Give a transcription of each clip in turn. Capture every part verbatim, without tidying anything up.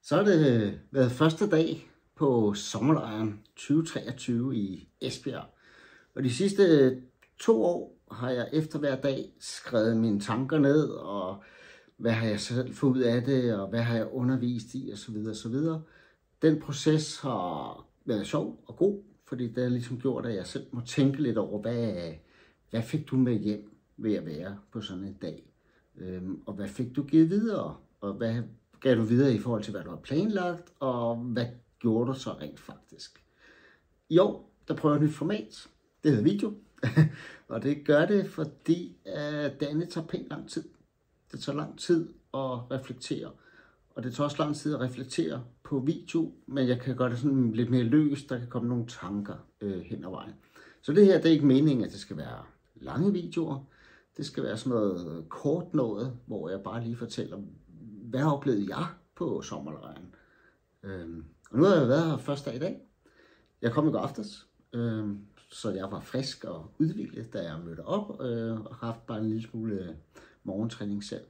Så har det været første dag på sommerlejren tyve treogtyve i Esbjerg. Og de sidste to år har jeg efter hver dag skrevet mine tanker ned, og hvad har jeg selv fået ud af det, og hvad har jeg undervist i, osv. osv. Den proces har været sjov og god, fordi det har ligesom gjort, at jeg selv må tænke lidt over, hvad, hvad fik du med hjem ved at være på sådan en dag? Øhm, og hvad fik du givet videre? Og hvad gav du videre i forhold til, hvad du har planlagt, og hvad gjorde du så rent faktisk? I år, der prøver jeg et nyt format. Det hedder video. Og det gør det, fordi uh, det tager pænt lang tid. Det tager lang tid at reflektere. Og det tager også lang tid at reflektere på video, men jeg kan gøre det sådan lidt mere løst. Der kan komme nogle tanker øh, hen ad vejen. Så det her, det er ikke meningen, at det skal være lange videoer. Det skal være sådan noget kort noget, hvor jeg bare lige fortæller, hvad oplevede jeg på sommerlejren. Øhm, og nu har jeg været her første dag i dag. Jeg kom i går aftes, øhm, så jeg var frisk og udviklet, da jeg mødte op, øh, og har haft bare en lille smule morgentræning selv.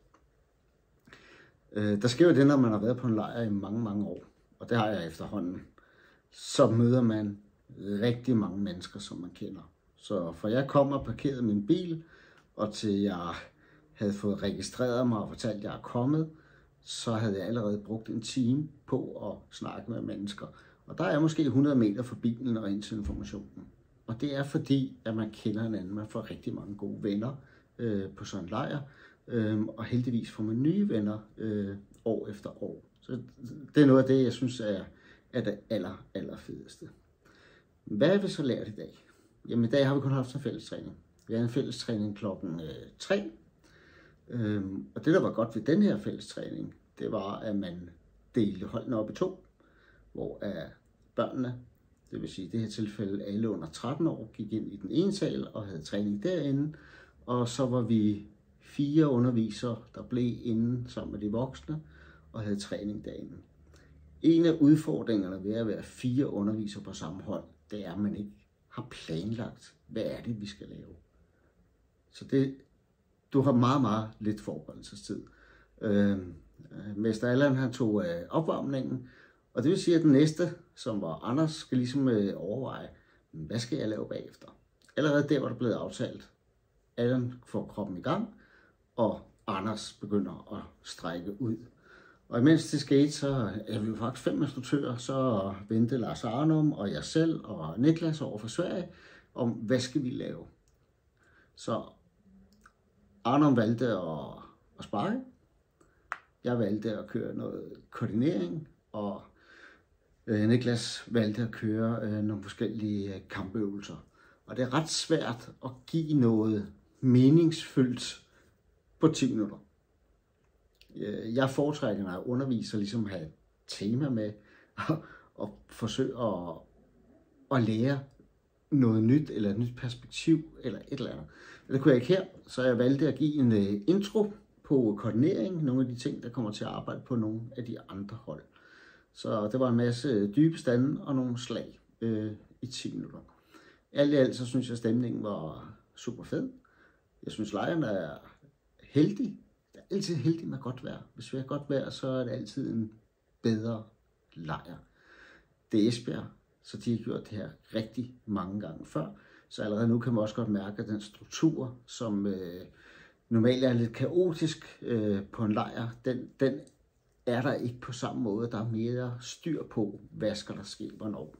Øh, der sker jo det, når man har været på en lejr i mange, mange år, og det har jeg efterhånden. Så møder man rigtig mange mennesker, som man kender. Så fra jeg kom og parkerede min bil, og til jeg havde fået registreret mig og fortalt, at jeg er kommet, så havde jeg allerede brugt en time på at snakke med mennesker. Og der er måske hundrede meter fra bilen og ind til informationen. Og det er fordi, at man kender hinanden. Man får rigtig mange gode venner øh, på sådan en lejr. Øh, og heldigvis får man nye venner øh, år efter år. Så det er noget af det, jeg synes er, er det aller, aller fedeste. Hvad har vi så lært i dag? Jamen i dag har vi kun haft en fælles træning. Vi har en fælles træning klokken øh, tre. Øhm, og det, der var godt ved den her fælles træning, det var, at man delte holdene op i to, hvor af børnene, det vil sige i det her tilfælde alle under tretten år, gik ind i den ene sal og havde træning derinde, og så var vi fire undervisere, der blev inde sammen med de voksne og havde træning derinde. En af udfordringerne ved at være fire undervisere på samme hold, det er, at man ikke har planlagt, hvad er det, vi skal lave. Så det Du har meget, meget lidt forberedelsestid. Øh, Mester Allan, han tog øh, opvarmningen, og det vil sige, at den næste, som var Anders, skal ligesom øh, overveje, hvad skal jeg lave bagefter? Allerede der var der blevet aftalt. Allan får kroppen i gang, og Anders begynder at strække ud. Og imens det skete, så er vi jo faktisk fem instruktører, så vendte Lars Arnum og jeg selv og Niklas over for Sverige, om hvad skal vi lave. Så Arnum valgte at, at sparke. Jeg valgte at køre noget koordinering, og øh, Niklas valgte at køre øh, nogle forskellige øh, kampøvelser. Og det er ret svært at give noget meningsfyldt på ti minutter. Jeg foretrækker, når jeg underviser, ligesom at have tema med, og, og forsøge at, at lære noget nyt, eller et nyt perspektiv, eller et eller andet. Det kunne jeg ikke her, så jeg valgte at give en uh, intro på koordinering, nogle af de ting, der kommer til at arbejde på nogle af de andre hold. Så det var en masse dybe stande og nogle slag øh, i ti minutter. Alt i alt, så synes jeg, at stemningen var super fed. Jeg synes, lejren er heldig. Det er altid heldig med godt vejr. Hvis vi har godt vejr, så er det altid en bedre lejr. Det er Esbjerg, så de har gjort det her rigtig mange gange før. Så allerede nu kan man også godt mærke, at den struktur, som øh, normalt er lidt kaotisk øh, på en lejr, den, den er der ikke på samme måde. Der er mere styr på, hvad skal der ske, hvornår.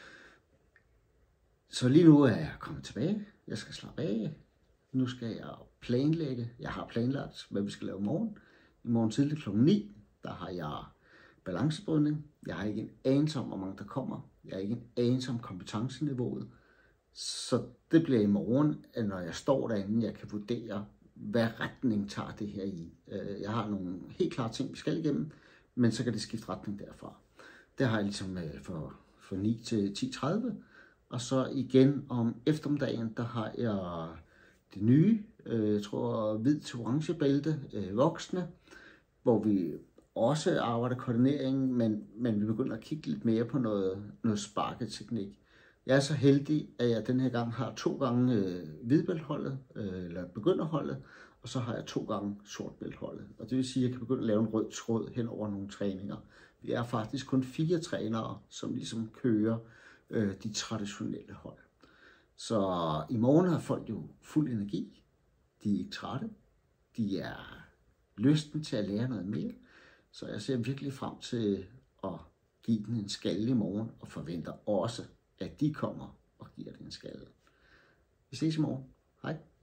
Så lige nu er jeg kommet tilbage. Jeg skal slappe af. Nu skal jeg planlægge. Jeg har planlagt, hvad vi skal lave i morgen. I morgen tidlig klokken ni, der har jeg balancebrydning. Jeg har ikke en anelse om, hvor mange der kommer. Jeg har ikke en anelse om kompetenceniveauet. Så det bliver i morgen, at når jeg står derinde, jeg kan vurdere, hvad retning tager det her i. Jeg har nogle helt klare ting, vi skal igennem, men så kan det skifte retning derfra. Det har jeg ligesom for, for ni til ti tredive. Og så igen om eftermiddagen, der har jeg det nye, jeg tror hvid til orange bælte, voksne, hvor vi også arbejder koordinering, men, men vi begynder at kigge lidt mere på noget, noget sparketeknik. Jeg er så heldig, at jeg den her gang har to gange øh, hvidbæltholdet, øh, eller begynderholdet, og så har jeg to gange sortbæltholdet. Og det vil sige, at jeg kan begynde at lave en rød tråd hen over nogle træninger. Vi er faktisk kun fire trænere, som ligesom kører øh, de traditionelle hold. Så i morgen har folk jo fuld energi. De er ikke trætte. De er lysten til at lære noget mere. Så jeg ser virkelig frem til at give den en skalle i morgen, og forventer også, at de kommer og giver den en skalle. Vi ses i morgen. Hej.